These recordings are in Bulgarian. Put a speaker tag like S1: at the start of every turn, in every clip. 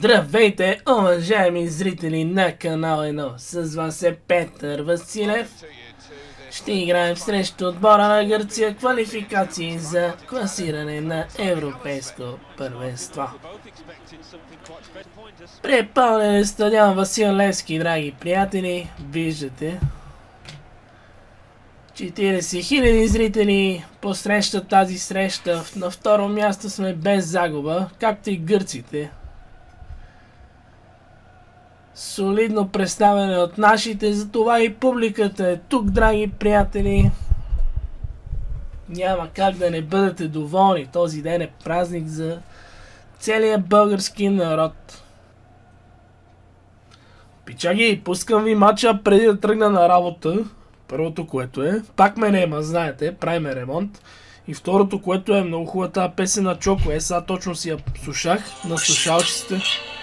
S1: Здравейте, уважаеми зрители на канал 1. С вас е Петър Василев. Ще играем срещу отбора на Гърция квалификации за класиране на европейско първенство. Препълнен стадион Васил Левски, драги приятели. Виждате 40 000 зрители посрещат тази среща. На второ място сме без загуба, както и гърците. Солидно представяне от нашите, затова и публиката е тук, драги приятели. Няма как да не бъдете доволни. Този ден е празник за целия български народ. Пичаги, пускам ви матча преди да тръгна на работа. Първото, което е, пак ме нема, знаете, правим ремонт. И второто, което е много хубава тази песен на Чоко. Сега точно си я слушах на слушалчиците.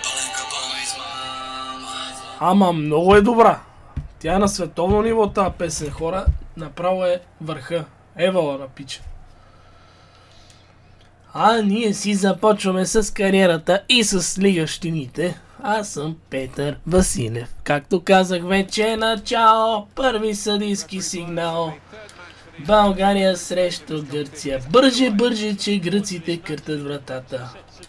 S1: Ама много е добра. Тя е на световно ниво тази песен, хора. Направо е върха. Евала на пича. А ние си започваме с кариерата и с лигащините. Аз съм Петър Василев. Както казах вече, начало. Първи съдийски сигнал. България срещу Гърция. Бърже, че гръците къртат вратата.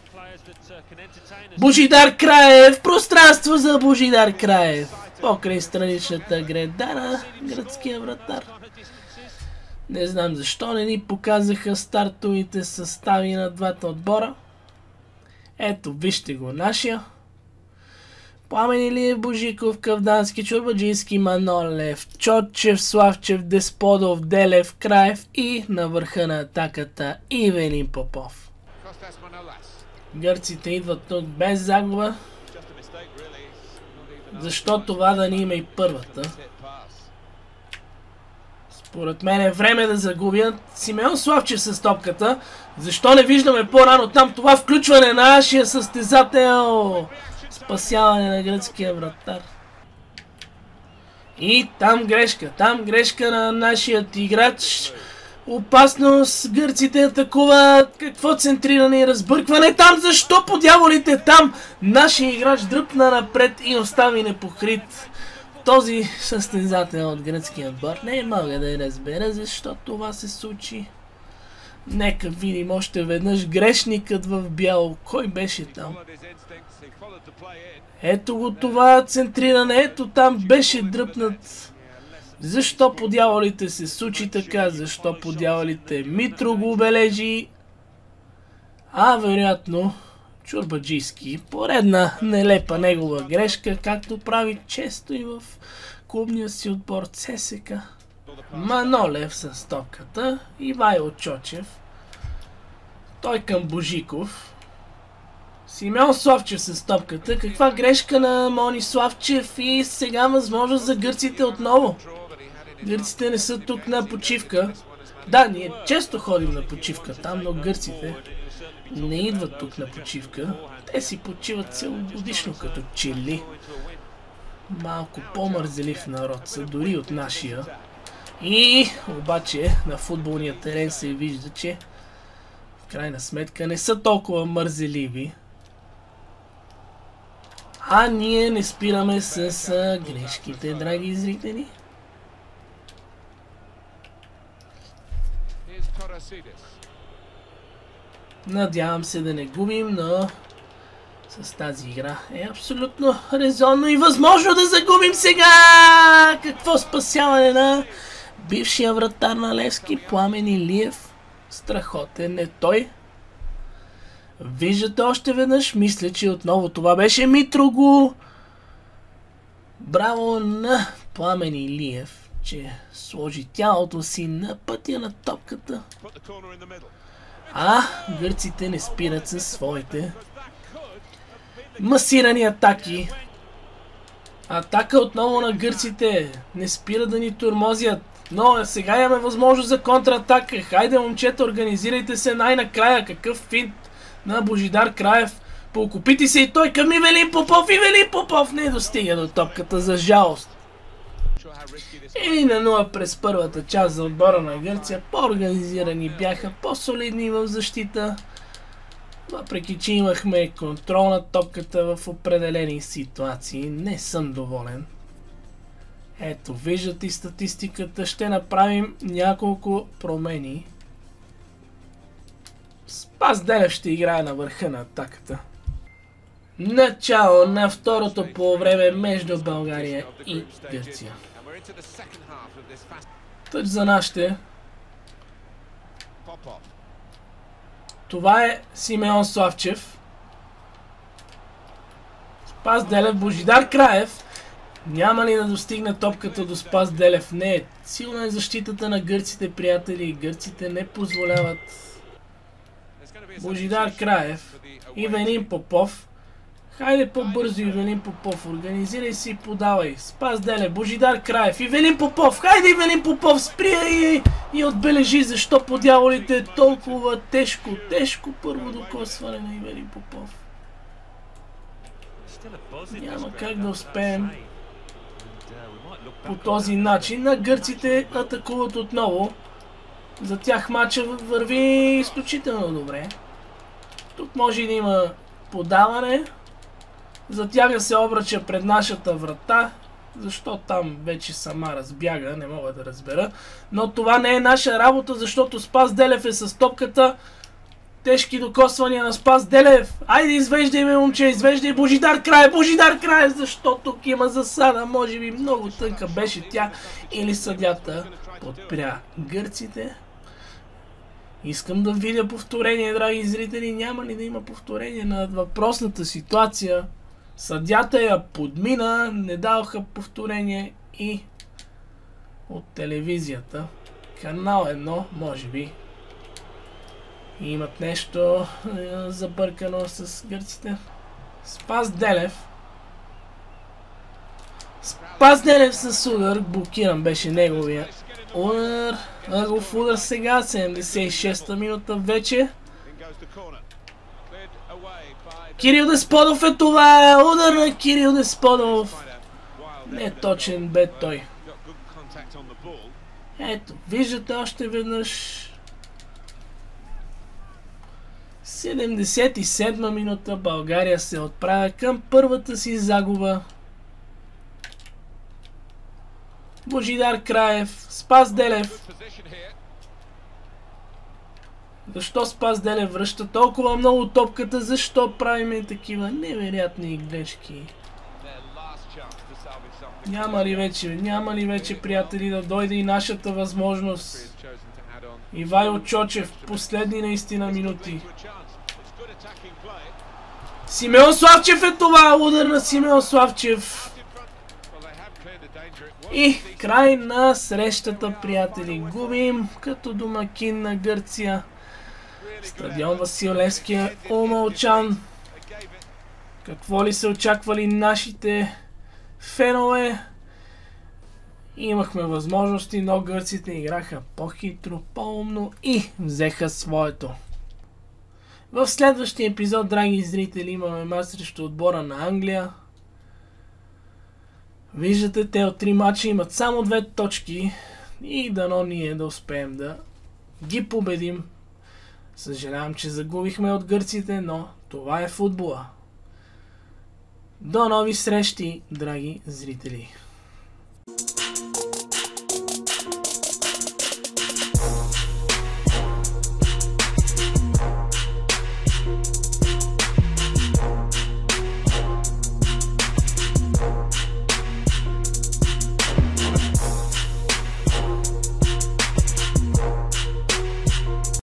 S1: Божидар Краев! Пространство за Божидар Краев! Покрай страничната гредара, гръцкия вратар. Не знам защо не ни показаха стартовите състави на двата отбора. Ето, вижте го нашия. Пламен Илиев, Божиков, Кавдански, Чурбаджийски, Манолев, Чотчев, Славчев, Десподов, Делев, Краев и на върха на атаката Ивелин Попов. Гърците идват тук без загуба. Защо това да ни има и първата? Според мен е време да загубят. Симеон Славчев с топката. Защо не виждаме по-рано там това включване на нашия състезател? Спасяване на гръцкия вратар. И там грешка на нашия играч. Опасност, гърците атакуват. Какво центриране и разбъркване там? Защо по дяволите там? Нашия играч дръпна напред и остави непокрит. Този състезател от гръцкия отбор не мога да я разбера защо това се случи. Нека видим още веднъж грешникът в бяло. Кой беше там? Ето го това центриране. Ето там беше дръпнат. Защо по дяволите се случи така? Защо по дяволите Митро го обележи? А вероятно Чурбаджийски. Поредна нелепа негова грешка, както прави често и в клубния си отбор ЦСКА. Манолев с топката. Ивайло Чочев. Той към Божиков. Симеон Славчев с топката. Каква грешка на Мони Славчев и сега възможност за гърците отново. Гърците не са тук на почивка. Да, ние често ходим на почивка там, но гърците не идват тук на почивка. Те си почиват целогодишно като чили. Малко по-мързелив народ са, дори от нашия. И обаче на футболния терен се вижда, че в крайна сметка не са толкова мързеливи. А ние не спираме с грешките, драги зрители. Надявам се да не губим, но с тази игра е абсолютно резонно и възможно да загубим сега! Какво спасяване на бившия вратар на Левски, Пламен Илиев. Страхотен е той. Виждате още веднъж, мисля, че отново това беше Митрого. Браво на Пламен Илиев, че сложи тялото си на пътя на топката. А гърците не спират със своите масирани атаки. Атака отново на гърците. Не спира да ни тормозят. Но сега имаме възможност за контратака. Хайде, момчета, организирайте се най-накрая. Какъв финт на Божидар Краев. Поокупите се и той към Ивелин Попов. Ивелин Попов не достига до топката, за жалост. И на 0 през първата част за отбора на Гърция. По-организирани бяха, по-солидни в защита. Въпреки че имахме контрол на топката в определени ситуации, не съм доволен. Ето, виждате и статистиката, ще направим няколко промени. Спас Делев ще играе на върха на атаката. Начало на второто полувреме между България и Гърция. Тъч за нашите. Това е Симеон Славчев. Спас Делев, Божидар Краев. Няма ли да достигне топката до Спас Делев? Не. Силна е защитата на гърците, приятели. Гърците не позволяват. Божидар Краев. Ивелин Попов. Хайде по-бързо, Ивелин Попов. Организирай си и подавай. Спас Делев, Божидар Краев. Ивелин Попов. Хайде, Ивелин Попов. Сприя и отбележи защо по дяволите е толкова тежко. Тежко първо докосване на Ивелин Попов. Няма как да успеем по този начин. На гърците атакуват отново. За тях матча върви изключително добре. Тук може и да има подаване. Затяга се обръча пред нашата врата. Защо там вече сама разбяга, не мога да разбера. Но това не е наша работа, защото Спас Делев е с топката. Тежки докосвания на Спас Делев. Айде, извеждай ме, момче, извеждай Божидар Краев, Божидар Краев, защото тук има засада. Може би много тънка беше тя или съдята подпря гърците. Искам да видя повторение, драги зрители. Няма ли да има повторение на въпросната ситуация? Съдята я подмина, не даваха повторение и от телевизията. Канал 1, може би. И имат нещо забъркано с гърците. Спас Делев. Спас Делев с удар. Блокиран беше неговия удар. Ъгов удар сега. 76-та минута вече. Кирил Десподов е това. Удар на Кирил Десподов. Не точен бе той. Ето, виждате още веднъж. 77-ма минута. България се отправя към първата си загуба. Божидар Краев. Спас Делев. Защо Спас Делев връща толкова много топката? Защо правим такива невероятни грешки? Няма ли вече, приятели, да дойде и нашата възможност? Ивайло Чочев, последни наистина минути. Симеон Славчев е това! Удар на Симеон Славчев. И край на срещата, приятели. Губим като домакин на Гърция. Стадион Васил Левски е умълчан. Какво ли се очаквали нашите фенове? Имахме възможности, но гърците играха по-хитро, по-умно и взеха своето. В следващия епизод, драги зрители, имаме мач срещу отбора на Англия. Виждате, те от 3 мача имат само 2 точки и дано ние да успеем да ги победим. Съжалявам, че загубихме от гърците, но това е футбола. До нови срещи, драги зрители!